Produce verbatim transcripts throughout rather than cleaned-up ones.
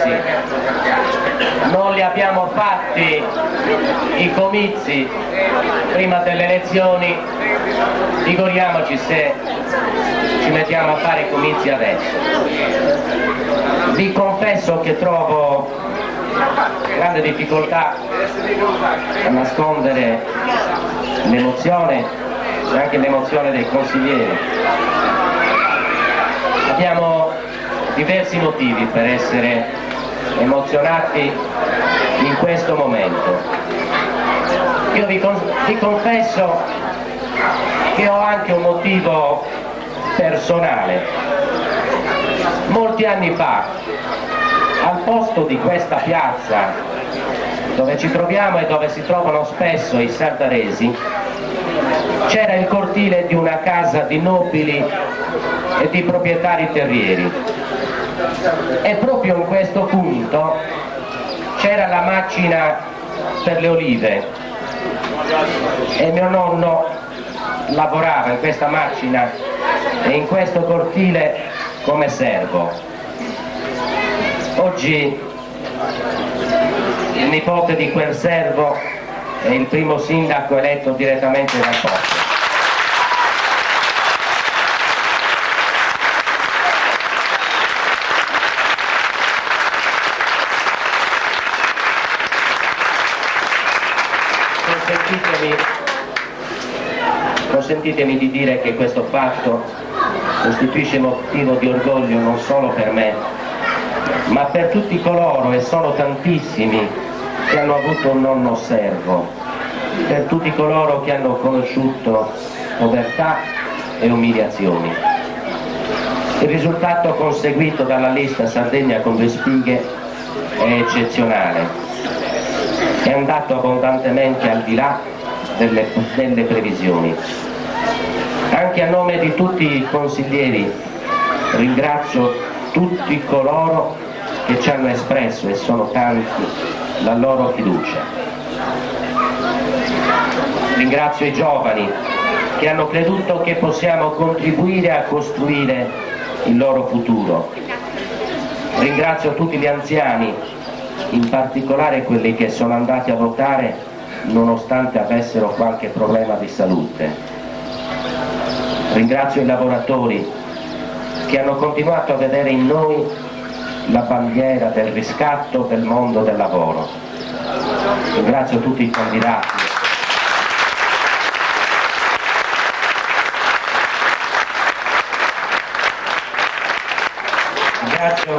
compromessi, non li abbiamo fatti i comizi prima delle elezioni, figuriamoci se ci mettiamo a fare i comizi adesso. Vi confesso che trovo grande difficoltà a nascondere l'emozione e anche l'emozione dei consiglieri. Abbiamo diversi motivi per essere emozionati in questo momento. Io vi, con vi confesso che ho anche un motivo personale. Molti anni fa, al posto di questa piazza dove ci troviamo e dove si trovano spesso i sardaresi, c'era il cortile di una casa di nobili e di proprietari terrieri, e proprio in questo punto c'era la macina per le olive e mio nonno lavorava in questa macina e in questo cortile come servo. Oggi il nipote di quel servo è il primo sindaco eletto direttamente dal popolo. Consentitemi, consentitemi di dire che questo fatto costituisce motivo di orgoglio non solo per me, ma per tutti coloro, e sono tantissimi, che hanno avuto un nonno servo, per tutti coloro che hanno conosciuto povertà e umiliazioni. Il risultato conseguito dalla lista Sardegna con due spighe è eccezionale. È andato abbondantemente al di là delle, delle previsioni. Anche a nome di tutti i consiglieri ringrazio tutti coloro che ci hanno espresso, e sono tanti, la loro fiducia. Ringrazio i giovani che hanno creduto che possiamo contribuire a costruire il loro futuro. Ringrazio tutti gli anziani, in particolare quelli che sono andati a votare nonostante avessero qualche problema di salute. Ringrazio i lavoratori che hanno continuato a vedere in noi la bandiera del riscatto del mondo del lavoro. Ringrazio tutti i candidati. Ringrazio,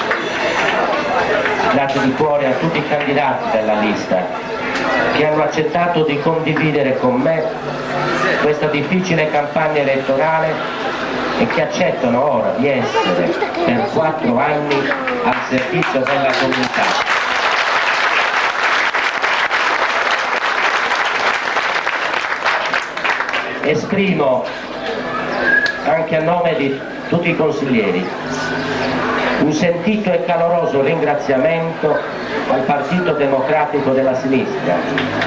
grazie di cuore a tutti i candidati della lista che hanno accettato di condividere con me questa difficile campagna elettorale e che accettano ora di essere per quattro anni al servizio della comunità. Esprimo anche a nome di tutti i consiglieri un sentito e caloroso ringraziamento al Partito Democratico della Sinistra,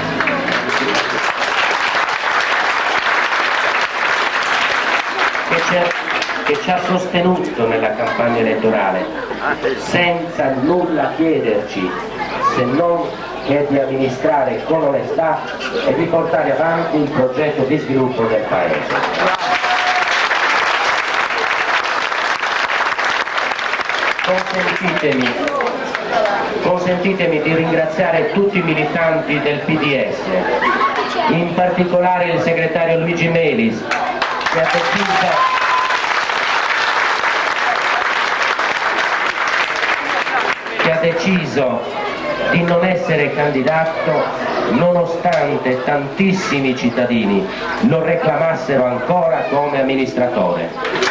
che ci ha sostenuto nella campagna elettorale senza nulla chiederci se non che di amministrare con onestà e di portare avanti il progetto di sviluppo del Paese. Consentitemi, consentitemi di ringraziare tutti i militanti del P D S, in particolare il segretario Luigi Melis, che ha deciso, che ha deciso di non essere candidato nonostante tantissimi cittadini lo reclamassero ancora come amministratore.